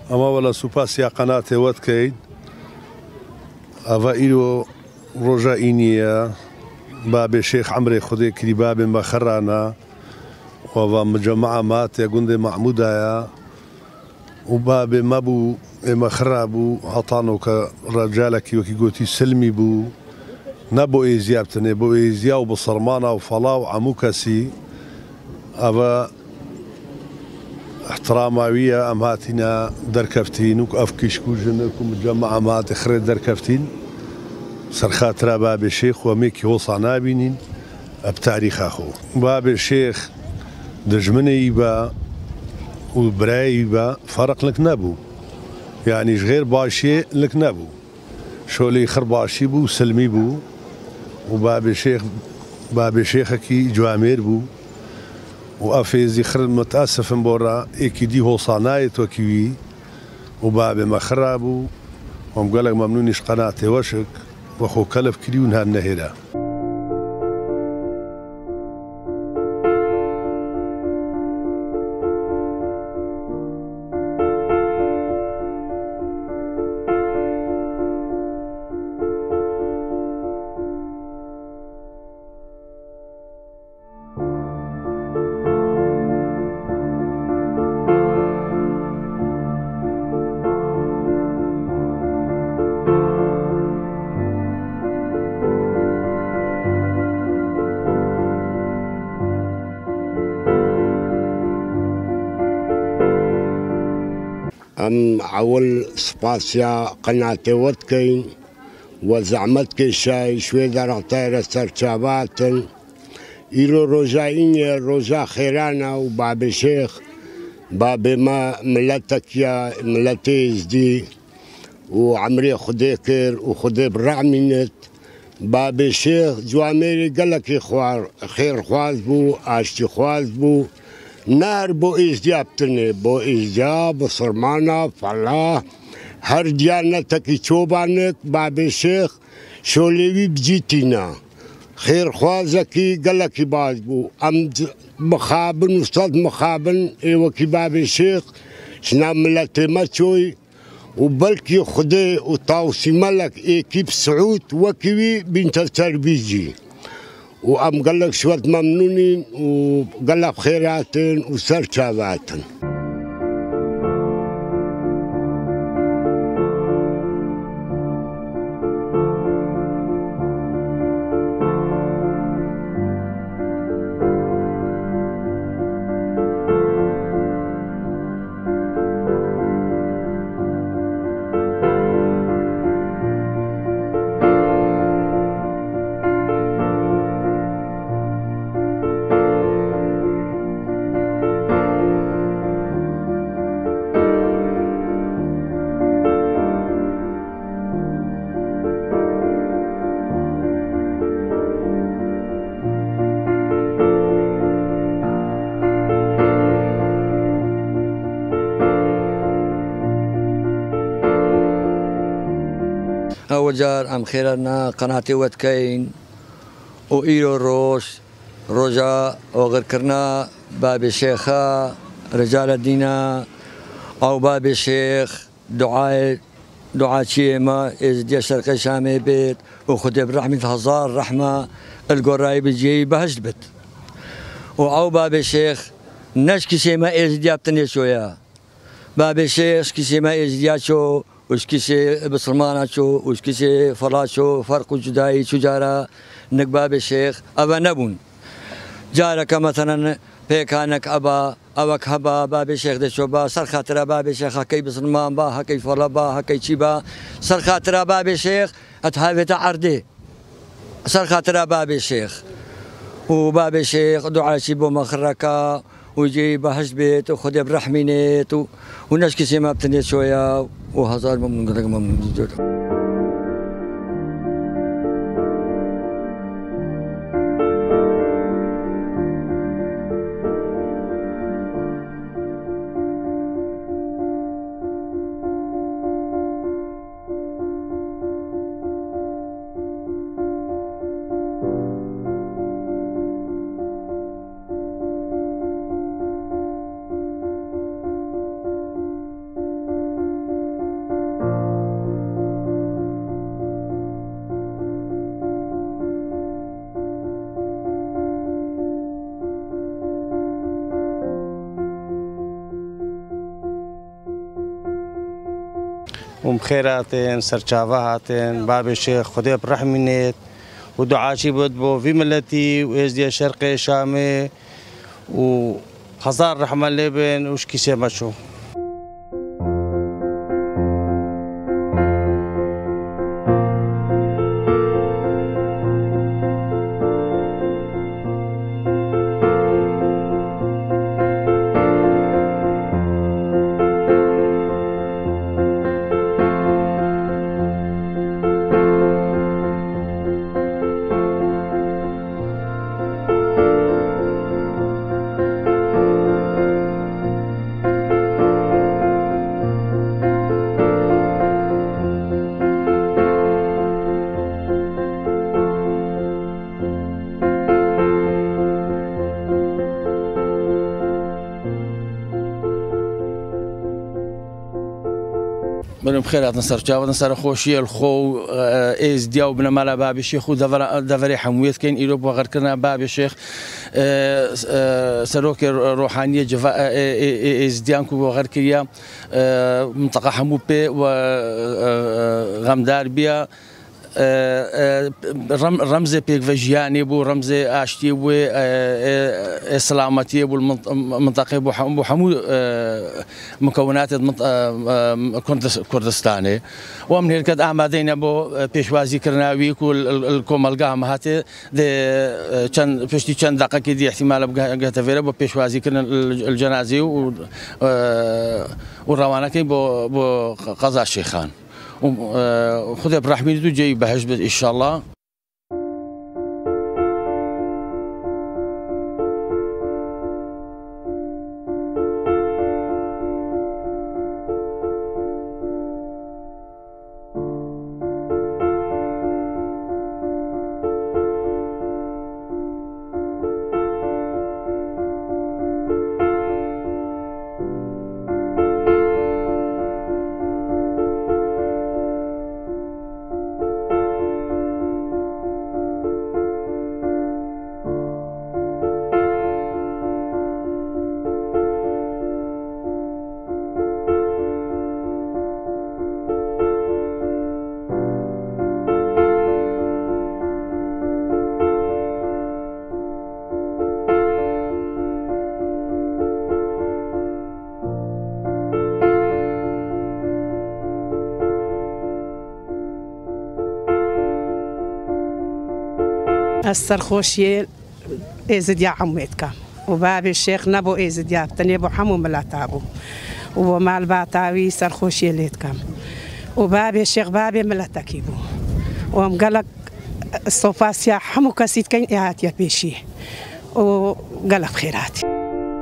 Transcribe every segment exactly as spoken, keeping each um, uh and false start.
اما ولا سوباس يا قناة ودكين افا إلو رجائينية باب الشيخ عمري خدي كري باب مخرانا وفا مجمعة مات يا جندي محمودة وباب مابو مخرابو عطانو كرجالك وكي قوتي سلمي بو نبو إيزيابتني بو إيزياو بصرمانة وفلاو عموكسي أبا احتراماوية أم هاتينا دركفتين وك أفكشكو جنكم مجمعة مات خريد دركفتين سرخاترا باب الشيخ وميكي وصا نابينين بتاريخ أخو باب الشيخ دجمني با وبراي با فرق لك نبو يعني غير باشي لك نبو شولي خرباشي بو سلمي بو وباب الشيخ باب الشيخكي جوامير بو وافيزي خر متاسف مبورا ايكي دي هو صنايت وكيوي وباب مخرابو ومقال لك ممنونيش قناتي وشك وخو كلف كريون هالنهيرة أم عول سباسيا قناتي ودكين وزعمتك شاي شوي درغتير سرشابات إلو رجائيني رجا خيرانا وباب الشيخ باب ما ملتك يا ملتي ازدي وعمري خديكر وخدي برعمينت باب الشيخ جواميري قالك خوار خير خواز بو اشتي خواز بو نار بو ازديابتني بو ازدياب صرمانا فلا هر ديانتك چوبانك باب الشيخ شوليوي بجيتينا خير خوازكي قالك باز بو ام مخابن وصد مخابن ايوكي باب الشيخ شنا ملتي ماتشوي وبلكي خدي وطاوسي ملك ايكيب سعود وكيوي بنت التربيجي وأم قال لك شوية ممنونين وقال لك خيراتن وسرشاباتن أول جار أم خيرنا قناتي ودكين وإيرو روش رجاء وغير كرنا باب الشيخة رجال الدين أو باب الشيخ دعاء دعاء شيما إزدي شرق شامي بيت وخدي برحمة هزار رحمة القراي بيجي بهجبت وأو باب الشيخ نشكي شيما إزدي بتني شوية باب الشيخ كشيما إزدي شو وش كيسي بسلمانة شو وش كيسي فراشو فرق جداي شجارة نك باب الشيخ أبا نبون جارك مثلا بيكانك أبا أبك هبا باب الشيخ دشو با سر خاطر باب الشيخ هكي بسلمان با هكي فرلا با هكي شيبا سر خاطر باب الشيخ أتهافت عردي سر خاطر باب الشيخ وباب الشيخ دعاء شيبو مخركا ويجي بحج بيت وخذ برحمينيت وناس كيسي ما بتنيت شويه وهزار ممنون قدك ممنون جدا. ومخيراتين سرچاوهاتين باب الشيخ خدي برحمينيت ودعاشي بدبو في ملتي وإزدي شرقي شامي وخزار رحمة لبن وشكي سيمشو. بنم خيرات نصر جاود نصر خوشي الخو إز دياو بنا مالا باب الشيخ ودفر دفري حمويت كين إيروب وغير كنا باب الشيخ سروك روحانية جفا إز ديانكو وغير كريا منطقة حموبي وغمدار بيا رمز بيك فجياني بو رمز اشتي بو اسلامتي بو المنطقه بو حمو مكونات كردستاني ومن هيك امادين بو بيشوازي كرناوي كل الكومالقام هاتي كان فشتي كان دقه كدي احتمال بقى تفير بو بيشوازي كرن الجنازي والروانه بو بو قضاء الشيخان وخذ برحمته جاي بهجبة إن شاء الله. السرخوشي إزد يا عميتك وبابي الشيخ نبو إزد يا تني أبو حمو ملاتابو ومال باتاوي سرخوشي ليتكم وبابي الشيخ بابي ملاتكيبو ومقالك الصوفاسيا حمو كاسيت كين إهات يا بيشي وقالك خيراتي.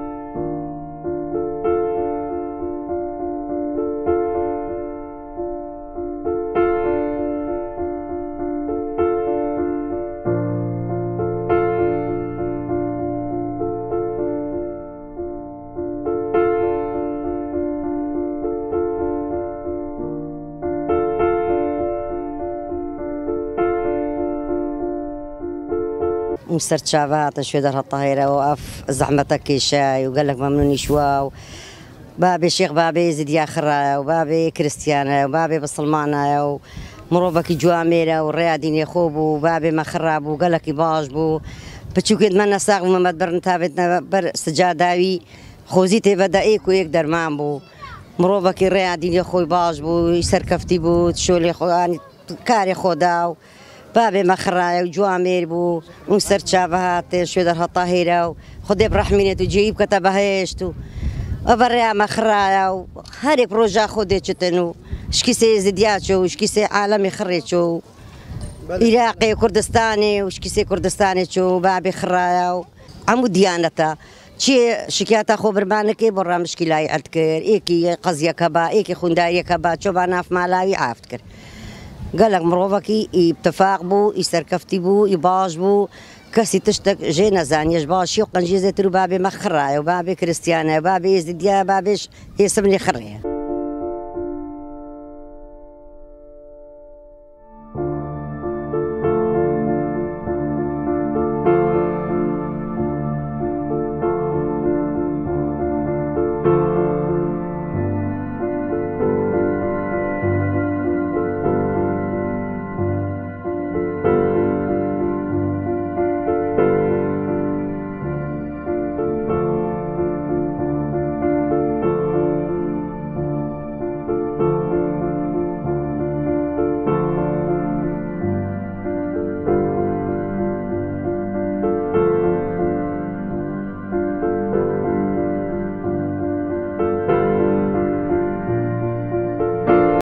مسترشافات شوي درها الطهيرة وقف زحمتك الشاي وقال لك ممنوني شواو بابي الشيخ بابي زيد يا خرايا وبابي كريستيانا وبابي بسلمانا ومروبك جواميرا والرياضين يخوب وبابي ما خراب وقال لك يباجبو بتشوف كده من نساق وما تبرن تابتنا بر سجاداوي خوزيتي بدا ايك ويقدر معبو مروبك الرياضين يخوي باجبو يسر كفتي بو تشولي خو يعني كاري خوداو بابي مخرايا وجوامير بو ومسر شابهات شو درها طاهرة وخدي برحمينة وجيب كتبها هشتو أبريا مخرايا وهاري بروجا خدي شتنو شكيسي زدياتشو وشكيسي عالمي خريتشو عراقي كردستاني وشكيسي كردستاني شو بابي خرايا عمو ديانتا شي شكياتا خو بربانكي برا مشكلة عندكر إيكي قضية كبا إيكي خوندارية كبا شو بناف مالاوي عافتكر قال لك مروفكي يتفاق بو يسركفتي بو يباج بو كاسي تشتك جينا زانيش باش يوقن جيزة بابي مخرايا وبابي كريستيانا وبابي يزديا بابيش يسمني خريا.